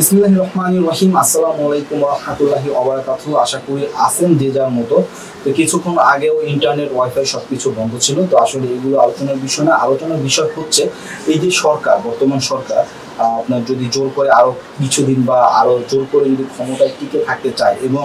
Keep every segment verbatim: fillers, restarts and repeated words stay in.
বিসমিল্লাহির রহমানির রহিম। আসসালামু আলাইকুম ওয়া রাহমাতুল্লাহি ওয়া বারাকাতুহু। আশা করি আছেন যে যার মতো। তো কিছুক্ষণ আগেও ইন্টারনেট ওয়াইফাই সবকিছু বন্ধ ছিল, তো আসলে এগুলো আলোচনার বিষয় না। আলোচনার বিষয় হচ্ছে এই যে সরকার, বর্তমান সরকার আপনার যদি জোর করে আরো কিছুদিন বা আরো জোর করে যদি ক্ষমতায় টিকে থাকতে চায় এবং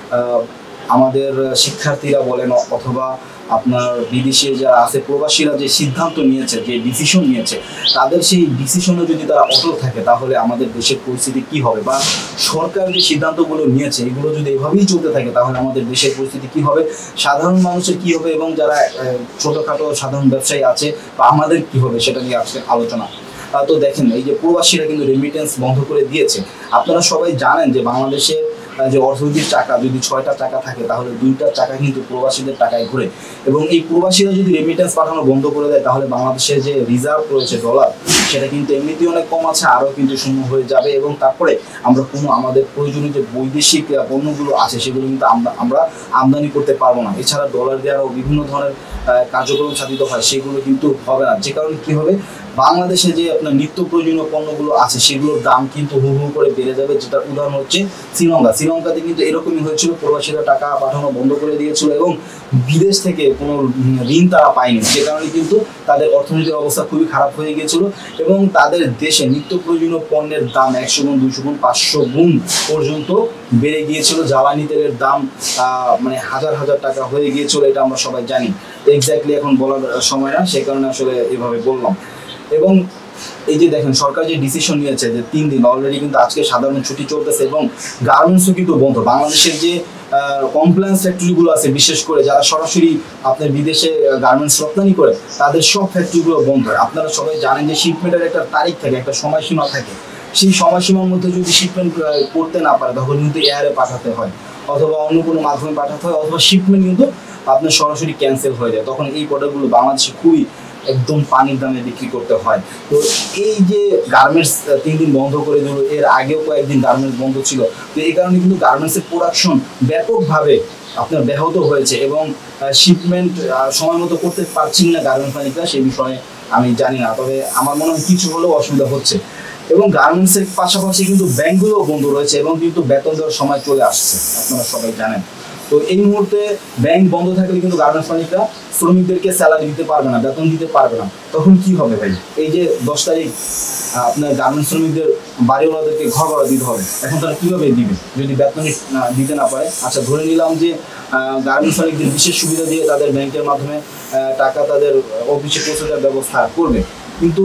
আমাদের শিক্ষার্থীরা বলেন অথবা আপনার বিদেশে যারা আছে প্রবাসীরা যে সিদ্ধান্ত নিয়েছে, যে ডিসিশন নিয়েছে, তাদের সেই ডিসিশনে যদি তারা অটল থাকে তাহলে আমাদের দেশের পরিস্থিতি কি হবে, বা সরকার যে সিদ্ধান্তগুলো নিয়েছে এগুলো যদি এভাবেই চলতে থাকে তাহলে আমাদের দেশের পরিস্থিতি কি হবে, সাধারণ মানুষের কি হবে এবং যারা ছোটোখাটো সাধারণ ব্যবসায়ী আছে বা আমাদের কি হবে, সেটা নিয়ে আজকে আলোচনা। তো দেখেন, এই যে প্রবাসীরা কিন্তু রেমিটেন্স বন্ধ করে দিয়েছে। আপনারা সবাই জানেন যে বাংলাদেশে যে অর্থনৈতিক চাকা যদি ছয়টা চাকা থাকে তাহলে দুইটা চাকা কিন্তু প্রবাসীদের টাকায় ঘুরে, এবং এই প্রবাসীরা যদি রেমিটেন্স পাঠানো বন্ধ করে দেয় তাহলে বাংলাদেশের যে রিজার্ভ রয়েছে ডলার, সেটা কিন্তু এমনিতেই অনেক কম আছে, আরও কিন্তু শূন্য হয়ে যাবে, এবং তারপরে আমরা কোনো আমাদের প্রয়োজনীয় যে বৈদেশিক পণ্যগুলো আছে সেগুলো কিন্তু আমরা আমদানি করতে পারবো না। এছাড়া ডলার দিয়ে আরও বিভিন্ন ধরনের কার্যক্রম সাধিত হয়, সেগুলো কিন্তু হবে না। যে কারণে কী হবে, বাংলাদেশে যে আপনার নিত্য প্রয়োজনীয় পণ্যগুলো আছে সেগুলোর দাম কিন্তু হু হু করে বেড়ে যাবে। যেটার উদাহরণ হচ্ছে শ্রীলঙ্কা। শ্রীলঙ্কাতে কিন্তু এরকমই হয়েছিল, প্রবাসীরা টাকা পাঠানো বন্ধ করে দিয়েছিল এবং বিদেশ থেকে কোনো ঋণ তারা পায়নি, যে কারণে কিন্তু তাদের অর্থনৈতিক অবস্থা খুবই খারাপ হয়ে গিয়েছিল এবং তাদের দেশে নিত্য প্রয়োজনীয় পণ্যের দাম একশো গুণ, দুইশো গুণ, পাঁচশো গুণ পর্যন্ত বেড়ে গিয়েছিল। জ্বালানি তেলের দাম মানে হাজার হাজার টাকা হয়ে গিয়েছিল, এটা আমরা সবাই জানি। এক্স্যাক্টলি এখন বলার সময় না, সে কারণে আসলে এভাবে বললাম। এবং এই যে দেখেন, সরকার যে ডিসিশন নিয়েছে যে তিন দিন অলরেডি কিন্তু আজকে সাধারণ ছুটি চলতেছে এবং গার্মেন্টসও কিন্তু বন্ধ। বাংলাদেশের যে কমপ্লেন্স ফ্যাক্টরিগুলো আছে, বিশেষ করে যারা সরাসরি আপনার বিদেশে গার্মেন্টস রপ্তানি করে, তাদের সব ফ্যাক্টরিগুলো বন্ধ হয়। আপনারা সবাই জানেন যে শিপমেন্টের একটা তারিখ থাকে, একটা সময়সীমা থাকে। সেই সময়সীমার মধ্যে যদি শিপমেন্ট করতে না পারে তখন কিন্তু এয়ারে পাঠাতে হয় অথবা অন্য কোনো মাধ্যমে পাঠাতে হয়, অথবা শিপমেন্ট কিন্তু আপনার সরাসরি ক্যান্সেল হয়ে যায়। তখন এই প্রোডাক্টগুলো বাংলাদেশে খুবই একদম পানির দামে বিক্রি করতে হয়। তো এই যে গার্মেন্টস তিন দিন বন্ধ করে দিল, এর আগেও কয়েকদিন গার্মেন্টস বন্ধ ছিল, তো এই কারণে কিন্তু গার্মেন্টসের প্রোডাকশন ব্যাপকভাবে আপনার ব্যাহত হয়েছে এবং শিপমেন্ট সময় মতো করতে পারছেন না গার্মেন্টস মালিকরা, সেই বিষয়ে আমি জানি না, তবে আমার মনে হয় কিছু হলেও অসুবিধা হচ্ছে। এবং গার্মেন্টসের পাশাপাশি কিন্তু ব্যাংকগুলোও বন্ধ রয়েছে এবং কিন্তু বেতন দেওয়ার সময় চলে আসছে, আপনারা সবাই জানেন। তো এই মুহূর্তে ব্যাংক বন্ধ থাকলে কিন্তু গার্মেন্টস মালিকরা শ্রমিকদেরকে স্যালারি দিতে পারবে না, বেতন দিতে পারবে না। তখন কি হবে ভাই? এই যে দশ তারিখ আপনার গার্মেন্টস শ্রমিকদের বাড়িওয়ালাদেরকে ঘর ভাড়া দিতে হবে, এখন তারা কীভাবে দিবে যদি বেতন দিতে না পারে? আচ্ছা, ধরে নিলাম যে গার্মেন্টস মালিকদের বিশেষ সুবিধা দিয়ে তাদের ব্যাংকের মাধ্যমে টাকা তাদের অফিসে পৌঁছে দেওয়ার ব্যবস্থা করবে, কিন্তু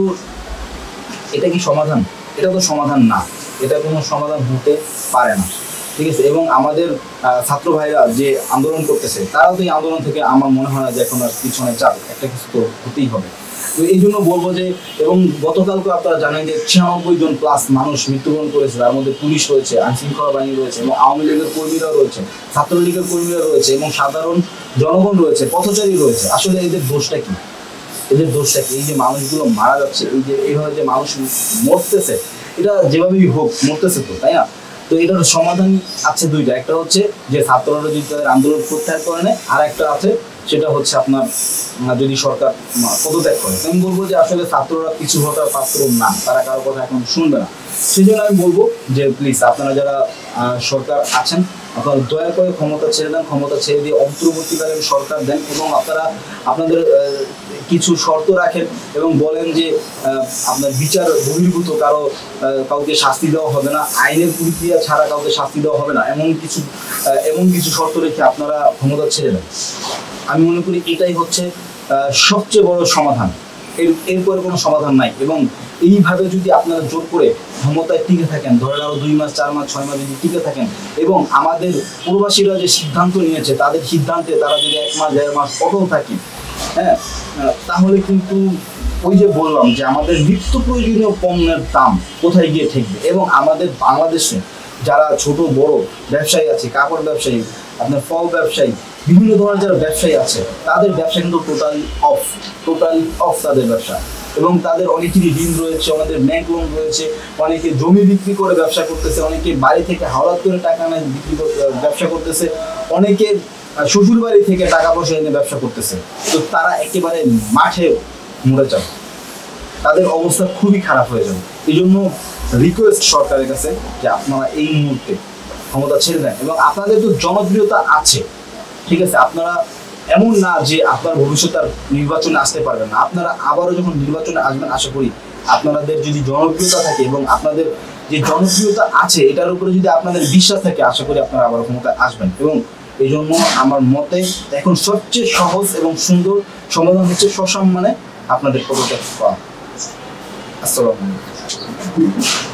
এটা কি সমাধান? এটা তো সমাধান না, এটা কোনো সমাধান হতে পারে না, ঠিক আছে? এবং আমাদের ছাত্র ভাইরা যে আন্দোলন করতেছে, তারাও তো এই আন্দোলন থেকে আমার মনে হয় না যে এখন আর পিছনে যাবে, একটা কিছু তো হতেই হবে। তো এই জন্য বলবো যে, এবং গতকালকে আপনারা জানেন যে ছিয়ানব্বই জন প্লাস মানুষ মৃত্যুবরণ করেছে, তার মধ্যে পুলিশ রয়েছে, আইনশৃঙ্খলা বাহিনী রয়েছে এবং আওয়ামী লীগের কর্মীরা রয়েছে, ছাত্রলীগের কর্মীরা রয়েছে এবং সাধারণ জনগণ রয়েছে, পথচারী রয়েছে। আসলে এদের দোষটা কি? এদের দোষটা কি? এই যে মানুষগুলো মারা যাচ্ছে, এই যে এইভাবে যে মানুষ মরতেছে, এটা যেভাবেই হোক মরতেছে তো, তাই না? তো এটার সমাধান আছে দুইটা, একটা হচ্ছে যে ছাত্ররা যদি তাদের আন্দোলন প্রত্যাহার করে নেয়, আর একটা আছে সেটা হচ্ছে আপনার যদি সরকার পদত্যাগ করে। আমি বলবো যে আসলে ছাত্ররা কিছু হওয়ার পাত্র না, তারা কারো কথা এখন শুনবে না। সেই জন্য আমি বলবো যে প্লিজ আপনারা যারা সরকার আছেন, আপনারা দয়া করে ক্ষমতা ছেড়ে দেন, ক্ষমতা ছেড়ে দিয়ে অন্তর্বর্তীকালীন সরকার দেন এবং আপনারা আপনাদের কিছু শর্ত রাখেন এবং বলেন যে আপনার বিচার বহির্ভূত কারো কাউকে শাস্তি দেওয়া হবে না, আইনের প্রক্রিয়া ছাড়া কাউকে শাস্তি দেওয়া হবে না, এমন কিছু এমন কিছু শর্ত রেখে আপনারা ক্ষমতা ছেড়ে দেন। আমি মনে করি এটাই হচ্ছে সবচেয়ে বড় সমাধান, এর এরপরে কোনো সমাধান নাই। এবং এইভাবে যদি আপনারা জোর করে ক্ষমতায় টিকে থাকেন, ধরেন আরও দুই মাস, চার মাস, ছয় মাস যদি টিকে থাকেন এবং আমাদের প্রবাসীরা যে সিদ্ধান্ত নিয়েছে তাদের সিদ্ধান্তে তারা যদি এক মাস দেড় মাস অটল থাকে, হ্যাঁ, তাহলে কিন্তু ওই যে বললাম যে আমাদের নিত্য প্রয়োজনীয় পণ্যের দাম কোথায় গিয়ে ঠেকবে, এবং আমাদের বাংলাদেশে যারা ছোট বড় ব্যবসায়ী আছে, কাপড় ব্যবসায়ী, আপনার ফল ব্যবসায়ী, বিভিন্ন ধরনের যারা ব্যবসায়ী আছে, তাদের ব্যবসা কিন্তু টোটালি অফ, টোটালি অফ তাদের ব্যবসা। এবং তাদের অনেকেরই ঋণ রয়েছে, অনেকের ব্যাংক লোন রয়েছে, অনেকে জমি বিক্রি করে ব্যবসা করতেছে, অনেকে বাড়ি থেকে হাওলাত করে টাকা এনে বিক্রি ব্যবসা করতেছে, অনেকে শ্বশুর বাড়ি থেকে টাকা পয়সা এনে ব্যবসা করতেছে। তো তারা একেবারে মাঠে মরে যাবে, তাদের অবস্থা খুবই খারাপ হয়ে যাবে। এই জন্য রিকোয়েস্ট সরকারের কাছে যে আপনারা এই মুহূর্তে ক্ষমতা ছেড়ে দেন। এবং আপনাদের তো জনপ্রিয়তা আছে, ঠিক আছে, আপনারা এমন না যে আপনার ভবিষ্যতে আর নির্বাচনে আসতে পারবেন না। আপনারা আবারও যখন নির্বাচনে আসবেন, আশা করি আপনাদের যদি জনপ্রিয়তা থাকে এবং আপনাদের যে জনপ্রিয়তা আছে এটার উপরে যদি আপনাদের বিশ্বাস থাকে, আশা করি আপনারা আবারও ক্ষমতায় আসবেন। এবং এই জন্য আমার মতে এখন সবচেয়ে সহজ এবং সুন্দর সমাধান হচ্ছে সসম্মানে আপনাদের পদত্যাগ করা। আসসালামু আলাইকুম।